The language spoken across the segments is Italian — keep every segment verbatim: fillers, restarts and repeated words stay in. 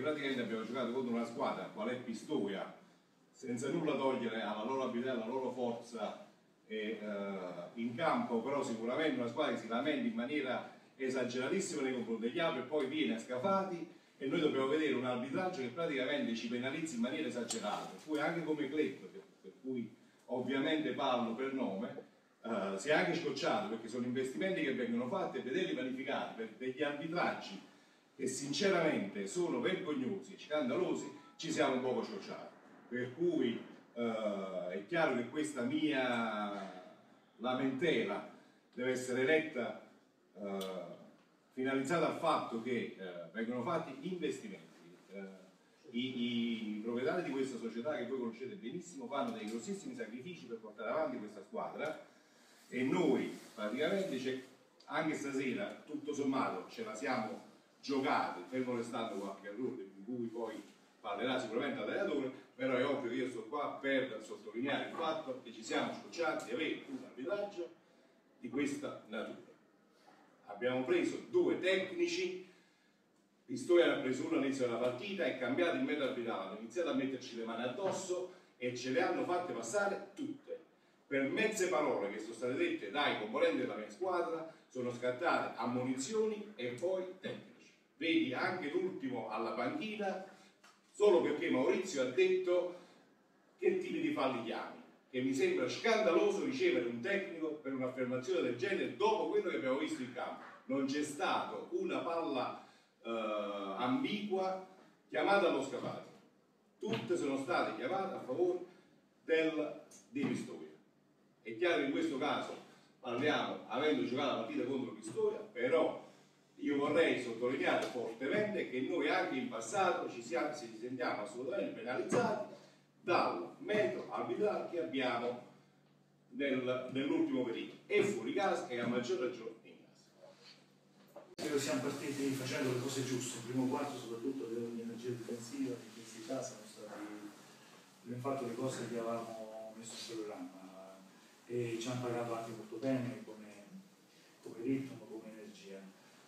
praticamente abbiamo giocato contro una squadra qual è Pistoia, senza nulla togliere alla loro abilità, alla loro forza e, uh, in campo, però sicuramente una squadra che si lamenta in maniera esageratissima nei confronti degli altri e poi viene a scafati, e noi dobbiamo vedere un arbitraggio che praticamente ci penalizza in maniera esagerata, per cui anche come club, per cui ovviamente parlo per nome, uh, si è anche scocciato, perché sono investimenti che vengono fatti e vederli vanificati per degli arbitraggi che sinceramente sono vergognosi e scandalosi, ci siamo un poco scocciati. Per cui uh, è chiaro che questa mia lamentela deve essere letta uh, finalizzata al fatto che uh, vengono fatti investimenti. Uh, i, I proprietari di questa società, che voi conoscete benissimo, fanno dei grossissimi sacrifici per portare avanti questa squadra, e noi praticamente, anche stasera, tutto sommato, ce la siamo giocati, fermo restando qualche errore di cui poi parlerà sicuramente l'allenatore, però è ovvio che io sto qua per sottolineare il fatto che ci siamo scocciati di avere un arbitraggio di questa natura. Abbiamo preso due tecnici, Pistoia ha preso uno all'inizio della partita, è cambiato il metodo arbitrale, hanno iniziato a metterci le mani addosso e ce le hanno fatte passare tutte. Per mezze parole che sono state dette dai componenti della mia squadra sono scattate ammonizioni e poi tecnici. Vedi anche l'ultimo alla panchina, solo perché Maurizio ha detto che tipi di falli chiami, che mi sembra scandaloso ricevere un tecnico per un'affermazione del genere dopo quello che abbiamo visto in campo. Non c'è stata una palla eh, ambigua chiamata allo scafato, tutte sono state chiamate a favore del, di Pistoia. È chiaro che in questo caso parliamo avendo giocato la partita contro Pistoia, però io vorrei sottolineare fortemente che noi anche in passato ci, siamo, ci sentiamo assolutamente penalizzati dal metodo arbitrale che abbiamo nel, nell'ultimo periodo, e fuori casa e a maggior ragione in casa. Credo siamo partiti facendo le cose giuste, il primo quarto soprattutto dell'energia difensiva, l'intensità, siamo stati, abbiamo fatto le cose che avevamo messo sul programma e ci hanno pagato anche molto bene come, come ritmo, come energia.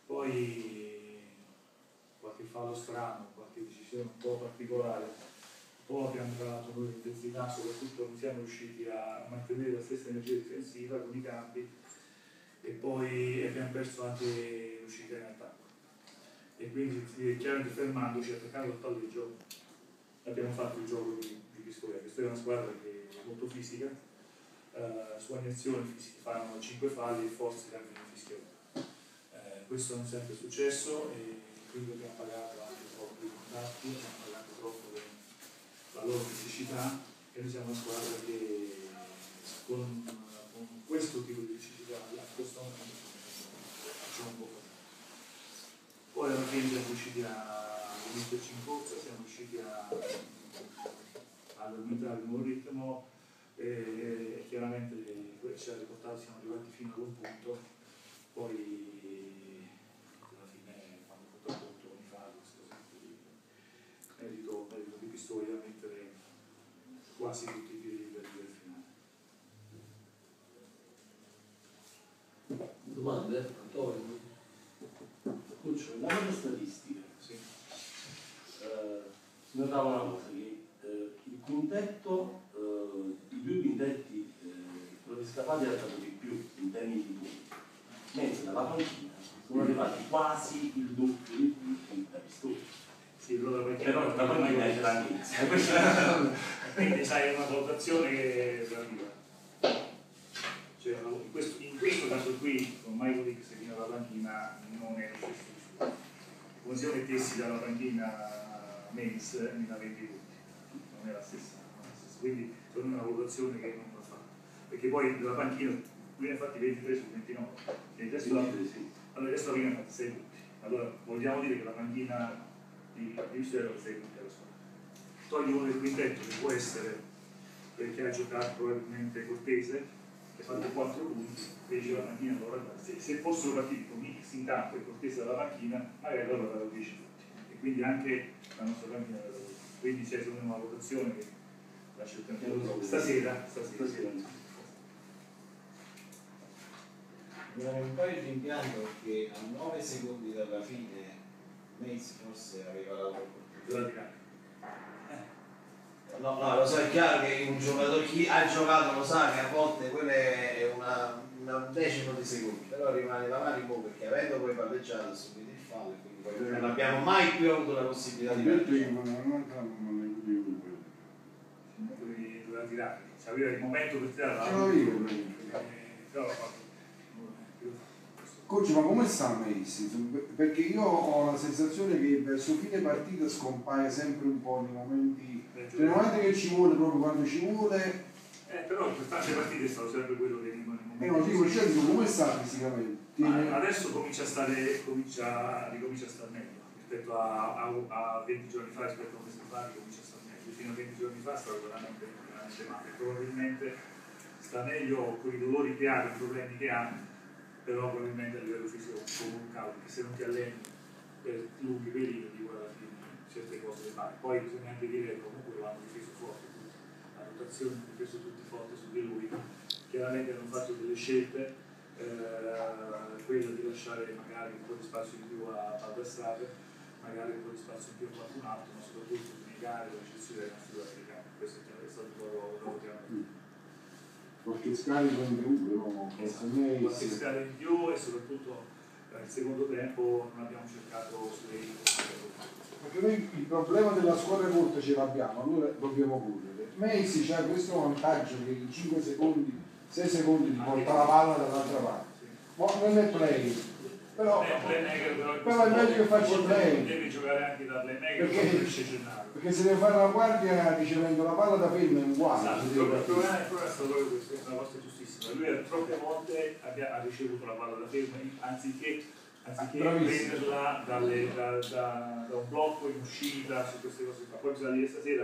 Poi qualche fallo strano, qualche decisione un po' particolare, poi abbiamo calato noi l'intensità, soprattutto non siamo riusciti a mantenere la stessa energia difensiva con i cambi, e poi abbiamo perso anche l'uscita in attacco. E quindi chiaramente fermandoci, attaccando il palleggio, abbiamo fatto il gioco di, di Pistoia. Pistoia è una squadra che è molto fisica, Uh, su ogni azione si fanno cinque falli e forse anche un fischio. Uh, questo non è sempre successo e quindi abbiamo pagato anche troppo i contatti, abbiamo pagato troppo le, la loro fisicità, e noi siamo una squadra che con, con questo tipo di fisicità a questo momento facciamo un po' fatica. Poi alla fine siamo riusciti a metterci in corsa, siamo riusciti a, ad aumentare il nuovo ritmo, e chiaramente ci ha riportato, siamo arrivati fino ad un punto, poi alla fine quando ho fatto appunto con i falli, merito, merito di Pistoia a mettere quasi tutti i piedi per il finale. Domande? Antonio? Lucio, la cosa statistica. Sì. Eh, si notava una cosa, che eh, il quintetto, eh, i due quintetti eh, scafati hanno dato di più in termini di punti, mentre dalla panchina sono arrivati quasi il doppio di punti da Pistoia. Sì, però la panchina è grandissima. Quindi sai, è una valutazione che arriva. Cioè, in, questo, in questo caso qui, con Michael X che viene dalla panchina, non è lo stesso discorso. Come se io mettessi dalla panchina Mace mi dà venti punti, non è la stessa. Quindi è una valutazione che non va fatta, perché poi la panchina viene fatti ventitré su ventinove e il resto, sì. Allora il resto viene fatti sei punti. Allora vogliamo dire che la panchina di Pistoia è sei punti alla squadra. Togli uno del quintetto che può essere perché ha giocato probabilmente Cortese, che ha fatto quattro punti, invece la panchina allora, se, se fossero partiti con X in campo e Cortese dalla panchina, magari loro avrebbero dieci punti, e quindi anche la nostra panchina avrebbe avuto. Quindi c'è stata una valutazione che lascio il tempo stasera, stasera. stasera. Abbiamo un paio di impianto che a nove secondi dalla fine Mace forse aveva l'opportunità della tirare. No, no, lo so, è chiaro che un giocatore, chi ha giocato lo sa che a volte quello è una, una un decimo di secondo, però rimane davanti mo perché avendo poi palleggiato ha subito il fallo, quindi poi non abbiamo mai più avuto la possibilità di palleggiare. Doveva tirare, sapeva il momento per tirare, Ce l'avevo, però l'ho fatto. Coach, ma come sta Messi? Perché io ho la sensazione che verso fine partita scompaia sempre un po' nei momenti, cioè, nei momenti che ci vuole, proprio quando ci vuole. Eh, però in queste partite è stato sempre quello che rimaneva nei momenti. Eh, non dico, cioè, dico, come sta fisicamente? Ma adesso comincia a stare, comincia, ricomincia a stare meglio rispetto a, a, a venti giorni fa, rispetto a questi fa, comincia a stare meglio. Fino a venti giorni fa stava veramente, veramente male. Probabilmente sta meglio con i dolori che ha, i problemi che ha, però probabilmente a livello fisico è un po' un calo, perché se non ti alleni per lunghi periodi, poi alla fine certe cose le fai. Poi bisogna anche dire che comunque l'hanno difeso forte, la rotazione hanno difeso tutti forte su di lui, chiaramente hanno fatto delle scelte, eh, quella di lasciare magari un po' di spazio in più a Baldassare, magari un po' di spazio in più a qualcun altro, ma soprattutto negare la gestione della figura del campo. Questo è stato il loro, loro chiaro. Qualche scarico in più, però Esatto, qualche scarico in più e soprattutto nel secondo tempo non abbiamo cercato sulle. Perché noi il problema della squadra corta ce l'abbiamo, allora dobbiamo correre. Messi c'ha questo vantaggio che in cinque secondi, sei secondi ti porta la palla dall'altra parte. Ma non è play, però, è playmaker, però, però è meglio che faccia il play. Devi giocare anche da playmaker, perché, perché se deve fare la guardia ricevendo la palla da fermo è uguale. Esatto, il problema è stato proprio questo, è una cosa giustissima. Lui troppe volte abbia, ha ricevuto la palla da fermo anziché, anziché prenderla dalle, da, da, da un blocco in uscita su queste cose qua. Poi bisogna dire stasera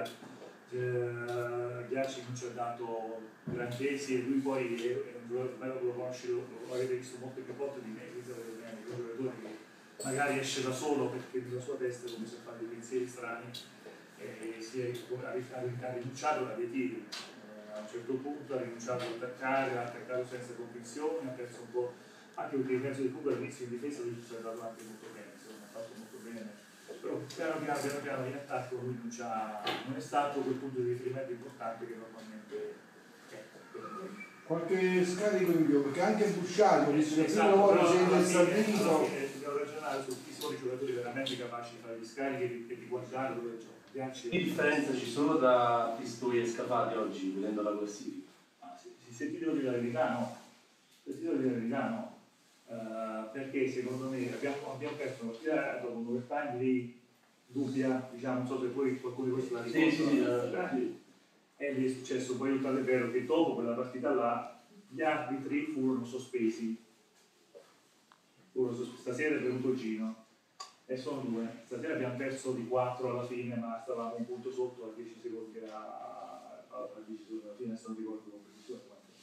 eh, Ghiacci non ci ha dato granchesi e lui poi è, è un giocatore bello che lo conosce, lo, lo avete visto molte più volte di me, questo è un giocatore che magari esce da solo perché nella sua testa comincia a fare dei pensieri strani e si è ha rinunciato da dei tiri. A un certo punto ha rinunciato ad attaccare, ha attaccato senza convinzione, ha perso un po', anche perché il mezzo di Cuba all'inizio in difesa lui ci è andato anche molto bene, insomma, ha fatto molto bene, però piano piano, piano, piano in attacco lui non, non è stato quel punto di riferimento importante che normalmente è. Qualche scarico in più, perché anche Busciato, visto che esatto, prima volta si è installito. Dobbiamo ragionare su chi sono i giocatori veramente capaci di fare gli scarichi e di guardare dove gioca. Che differenza ci sono tra Pistoia e Scafati oggi, vedendo la classifica? Ah, se, se ti devo dire la verità no, se ti devo dire la verità no, uh, perché secondo me abbiamo, abbiamo perso una partita dopo un overtime lì dubbia, diciamo, non so se poi qualcuno di questi la ricorda. Sì, sì, sì, uh, sì. E lì è successo poi tanto è vero che dopo quella partita là gli arbitri furono sospesi. Furono sospesi. Stasera è venuto Gino. E sono due. Stasera abbiamo perso di quattro alla fine, ma stavamo un punto sotto a dieci secondi a, a dieci secondi alla fine, adesso non ricordo con precisione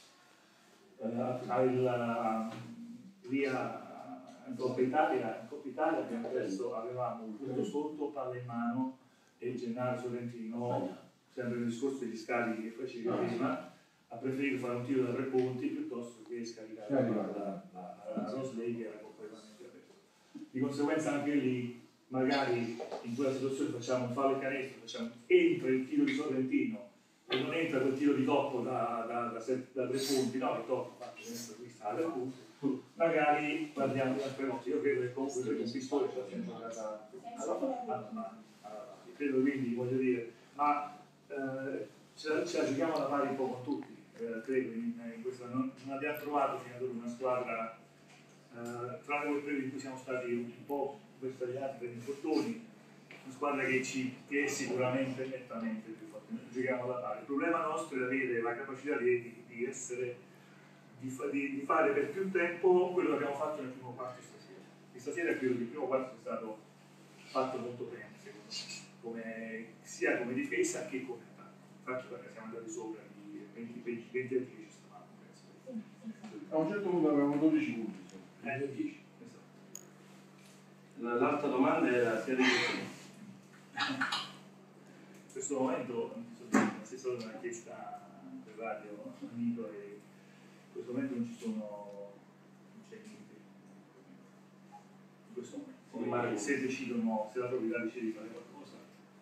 quanto. Lì a in Coppa Italia, in Coppa Italia abbiamo perso, avevamo un punto sotto, palla in mano e Gennaro Sorrentino, sempre nel discorso degli scarichi che facevi prima, ha preferito fare un tiro da tre punti piuttosto che scaricare la palla a Rosley che era completamente aperto. Di conseguenza anche lì magari in quella situazione facciamo un fallo e canestro, facciamo, entra il tiro di Sorrentino e non entra quel tiro di toppo da, da, da, set, da tre punti, no, il toppo fatto qui sta a tre punti, magari parliamo di altre volte. Io credo che comunque noi con Pistoia ci abbiamo giocata alla mano, credo, quindi voglio dire, ma eh, ce, la, ce la giochiamo alla pari un po' con tutti, eh, credo, in, in questa, non, non abbiamo trovato fino ad ora una squadra. Uh, tranne quel periodo in cui siamo stati un po' bersagliati per infortuni, una squadra che, ci, che è sicuramente nettamente più forte. Noi giochiamo alla pari. Il problema nostro è avere la capacità di, di essere, di, di, di fare per più tempo quello che abbiamo fatto nel primo quarto stasera. E stasera credo che il primo quarto è stato fatto molto bene, secondo me, come, sia come difesa che come attacco. Infatti perché siamo andati sopra di venti a dieci stavamo, penso. A un certo punto avevamo dodici punti. Eh, dieci, esatto. L'altra domanda era sia di in questo momento, non si è stata una richiesta per radio, amico, e in questo momento non ci sono, non c'è niente. In questo momento. Poi, se decidono, se la proprietà decide di fare qualcosa,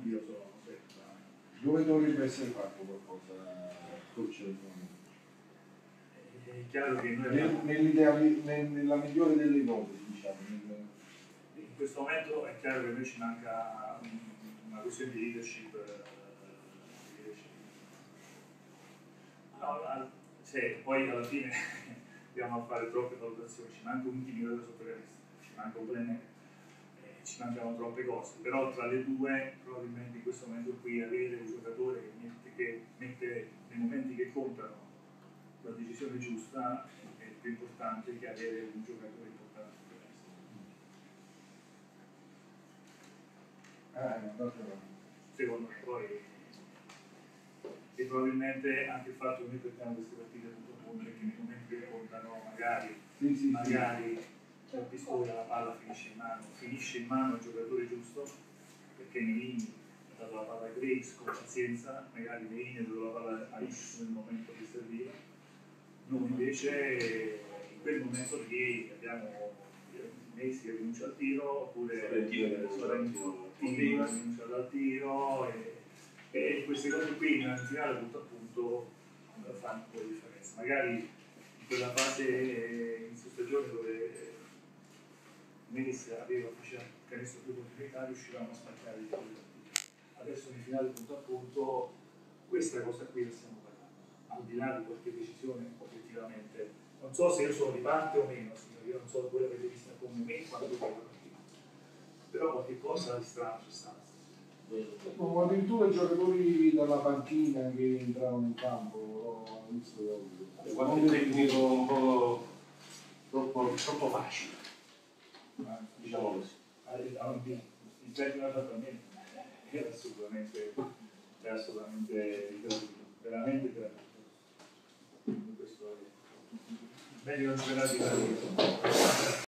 io sono sempre. Dove dovrebbe essere fatto qualcosa? È chiaro che noi Nel, abbiamo, nell'idea, nel, nella migliore delle ipotesi, diciamo. Nel... in questo momento è chiaro che a noi ci manca una questione di leadership. Di leadership. No, se poi alla fine andiamo a fare troppe valutazioni, ci manca un migliore sottorealista, ci manca un playmaker, eh, ci mancano troppe cose, però tra le due probabilmente in questo momento qui avere un giocatore che mette, che mette nei momenti che contano la decisione giusta è più importante che avere un giocatore importante. Eh, secondo me poi e probabilmente anche il fatto che noi perdiamo queste partite a tutto punto è che nei momenti che contano magari sì, sì, magari la pistola, la palla finisce in mano finisce in mano al giocatore giusto, perché Neini ha dato la palla a Grace con pazienza, magari Neini ha dato la palla a Ish nel momento che serviva, noi invece in quel momento lì abbiamo Messi che rinuncia al tiro oppure Sorrentino rinuncia dal tiro e, e queste cose qui nella finale appunto appunto fanno un po' di differenza. Magari in quella fase inizio stagione dove Messi aveva faceva canestro più opportunità riuscivamo a spaccare di più le partite. Adesso in finale punto a punto questa cosa qui la stiamo parlando, al di là di qualche decisione obiettivamente. Non so se io sono di parte o meno, signori, io non so voi l'avete vista come me quando vedo la partita, però qualche cosa di strano c'è stato. No, addirittura i giocatori dalla panchina che entravano in campo, ho visto qualche tecnico un po' troppo, troppo facile, diciamo così. Il tecnico esattamente era assolutamente, era assolutamente gratuito, veramente gratuito. Questo è meglio non sperare di